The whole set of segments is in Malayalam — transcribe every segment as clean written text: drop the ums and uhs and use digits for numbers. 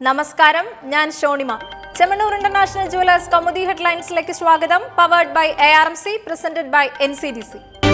നമസ്കാരം, ഞാൻ ഷോണിമ. ചെമ്മണ്ണൂർ ഇന്റർനാഷണൽ ജുവലേഴ്സ് കൗമുദി ഹെഡ്ലൈൻസിലേക്ക് സ്വാഗതം. Powered by ARMC, presented by NCDC.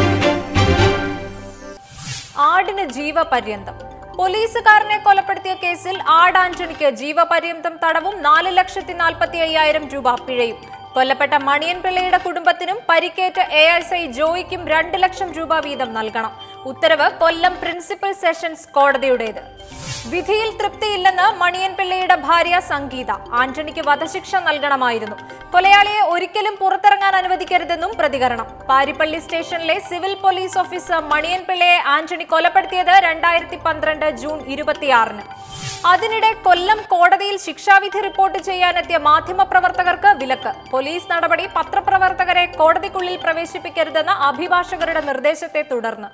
ആടിന് ജീവപര്യന്തം. പോലീസുകാരനെ കൊലപ്പെടുത്തിയ കേസിൽ ആട് ആന്റണിക്ക് ജീവപര്യന്തം തടവും 4,45,000 രൂപ പിഴയും. കൊല്ലപ്പെട്ട മണിയൻ പിള്ളയുടെ കുടുംബത്തിനും പരിക്കേറ്റ ASI ജോയിക്കും 2 ലക്ഷം രൂപ വീതം നൽകണം. ഉത്തരവ് കൊല്ലം പ്രിൻസിപ്പൽ സെഷൻസ് കോടതിയുടേത്. വിധിയിൽ തൃപ്തിയില്ലെന്ന് മണിയൻ പിള്ളയുടെ ഭാര്യ സംഗീത. ആന്റണിക്ക് വധശിക്ഷ നൽകണമായിരുന്നു. കൊലയാളിയെ ഒരിക്കലും പുറത്തിറങ്ങാൻ അനുവദിക്കരുതെന്നും പ്രതികരണം. പാരിപ്പള്ളി സ്റ്റേഷനിലെ സിവിൽ പോലീസ് ഓഫീസർ മണിയൻ പിള്ളയെ ആന്റണി കൊലപ്പെടുത്തിയത് 2012 ജൂൺ 26-ന്. അതിനിടെ കൊല്ലം കോടതിയിൽ ശിക്ഷാവിധി റിപ്പോർട്ട് ചെയ്യാനെത്തിയ മാധ്യമപ്രവർത്തകർക്ക് വിലക്ക്. പോലീസ് നടപടി പത്രപ്രവർത്തകരെ കോടതിക്കുള്ളിൽ പ്രവേശിപ്പിക്കരുതെന്ന അഭിഭാഷകരുടെ നിർദ്ദേശത്തെ തുടർന്ന്.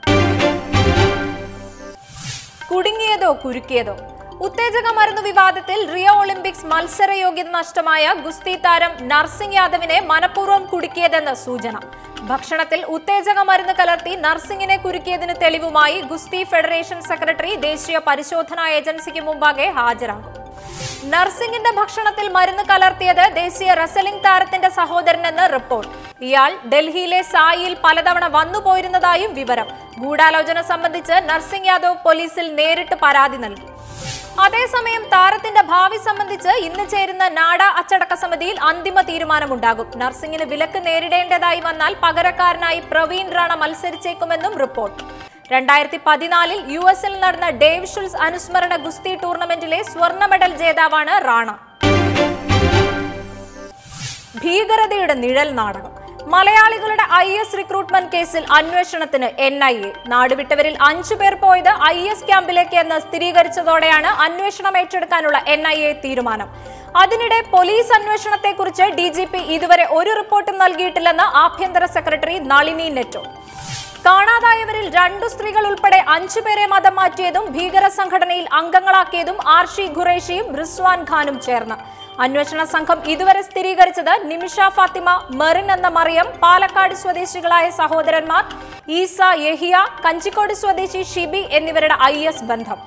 കുടുങ്ങിയതോ കുരുക്കിയതോ? ഉത്തേജക മരുന്ന് വിവാദത്തിൽ റിയോ ഒളിമ്പിക്സ് മത്സര യോഗ്യത നഷ്ടമായ ഗുസ്തി താരം നർസിംഗ് യാദവിനെ മനഃപൂർവ്വം കുടുക്കിയതെന്ന് സൂചന. ഭക്ഷണത്തിൽ ഉത്തേജക മരുന്ന് കലർത്തി നർസിംഗിനെ കുരുക്കിയതിന് തെളിവുമായി ഗുസ്തി ഫെഡറേഷൻ സെക്രട്ടറി ദേശീയ പരിശോധനാ ഏജൻസിക്ക് മുമ്പാകെ ഹാജരാകും. നർസിംഗിന്റെ ഭക്ഷണത്തിൽ മരുന്ന് കലർത്തിയത് ദേശീയ റെസ്ലിംഗ് താരത്തിന്റെ സഹോദരനെന്ന് റിപ്പോർട്ട്. ഇയാൾ ഡൽഹിയിലെ സായിയിൽ പലതവണ വന്നുപോയിരുന്നതായും വിവരം. ഗൂഢാലോചന സംബന്ധിച്ച് നർസിംഗ് യാദവ് പോലീസിൽ നേരിട്ട് പരാതി നൽകി. അതേസമയം താരത്തിന്റെ ഭാവി സംബന്ധിച്ച് ഇന്ന് ചേരുന്ന നാഡ അച്ചടക്ക സമിതിയിൽ അന്തിമ തീരുമാനമുണ്ടാകും. നർസിംഗിന് വിലക്ക് നേരിടേണ്ടതായി വന്നാൽ പകരക്കാരനായി പ്രവീൺ റാണ മത്സരിച്ചേക്കുമെന്നും റിപ്പോർട്ട്. 2014-ൽ US-ൽ നടന്ന ഡേവ് ഷുൾസ് അനുസ്മരണ ഗുസ്തി ടൂർണമെന്റിലെ സ്വർണ്ണ മെഡൽ ജേതാവാണ് റാണ. ഭീകരതയുടെ നിഴൽ നാടകം. മലയാളികളുടെ IS റിക്രൂട്ട്മെന്റ് കേസിൽ അന്വേഷണത്തിന് NIA. നാടുവിട്ടവരിൽ 5 പേർ പോയത് IS ക്യാമ്പിലേക്ക് എന്ന് സ്ഥിരീകരിച്ചതോടെയാണ് അന്വേഷണം ഏറ്റെടുക്കാനുള്ള NIA തീരുമാനം. അതിനിടെ പോലീസ് അന്വേഷണത്തെക്കുറിച്ച് DGP ഇതുവരെ ഒരു റിപ്പോർട്ടും നൽകിയിട്ടില്ലെന്ന് ആഭ്യന്തര സെക്രട്ടറി നളിനി നെറ്റോ. കാണാതായവരിൽ 2 സ്ത്രീകൾ ഉൾപ്പെടെ 5 പേരെ മതം മാറ്റിയതും ഭീകര സംഘടനയിൽ അംഗങ്ങളാക്കിയതും ആർഷി ഖുറേഷിയും റിസ്വാൻ ഖാനും ചേർന്ന്. അന്വേഷണ സംഘം ഇതുവരെ സ്ഥിരീകരിച്ചത് നിമിഷ ഫാത്തിമ, മെറിൻ എന്ന മറിയം, പാലക്കാട് സ്വദേശികളായ സഹോദരന്മാർ ഈസ, യഹിയ, കഞ്ചിക്കോട് സ്വദേശി ഷിബി എന്നിവരുടെ IS ബന്ധം.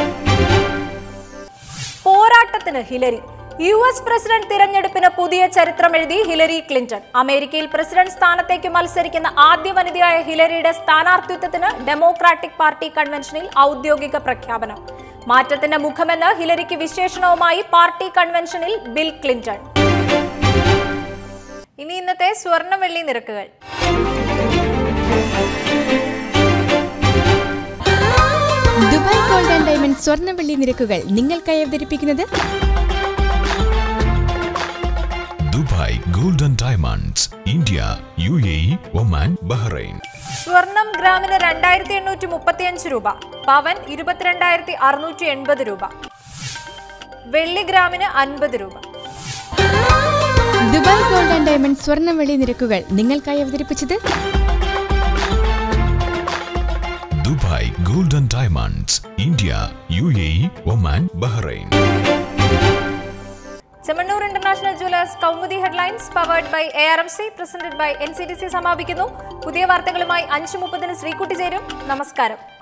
പോരാട്ടത്തിന് ഹിലരി. US പ്രസിഡന്റ് തിരഞ്ഞെടുപ്പിന് പുതിയ ചരിത്രമെഴുതി ഹിലരി ക്ലിന്റൺ. അമേരിക്കയിൽ പ്രസിഡന്റ് സ്ഥാനത്തേക്ക് മത്സരിക്കുന്ന ആദ്യ വനിതയായ ഹിലരിയുടെ സ്ഥാനാർത്ഥിത്വത്തിന് ഡെമോക്രാറ്റിക് പാർട്ടി കൺവെൻഷനിൽ ഔദ്യോഗിക പ്രഖ്യാപനം. മാറ്റത്തിന്റെ മുഖമെന്ന് ഹിലരിക്ക് വിശേഷണവുമായി പാർട്ടി കൺവെൻഷനിൽ ബിൽ ക്ലിന്റൺ. ഇനി ഇന്നത്തെ സ്വർണ്ണ വെള്ളി നിരക്കുകൾ. ദുബായ് ഗോൾഡ് ആൻഡ് ഡയമണ്ട് സ്വർണ്ണ വെള്ളി നിരക്കുകൾ നിങ്ങൾക്കായി അവതരിപ്പിക്കുന്നത് Dubai gold and diamonds, India, UAE, Oman, Bahrain. സ്വർണം ഗ്രാമിന് 2,835 രൂപ, പവൻ 22,680 രൂപ, വെള്ളി ഗ്രാമിന് 50 രൂപ. ദുബായ് ഗോൾഡ് ആൻഡ് ഡയമണ്ട് സ്വർണ്ണ വെള്ളി നിരക്കുകൾ നിങ്ങൾക്കായി അവതരിപ്പിച്ചത് Dubai gold and diamonds, India, UAE, Oman, Bahrain. Chemmanur international jewellers Kaumudi headlines powered by ARMC, presented by NCDC സമാപിക്കുന്നു. പുതിയ വാർത്തകളുമായി 5:30-ന് ശ്രീകുട്ടി ചേരും. നമസ്കാരം.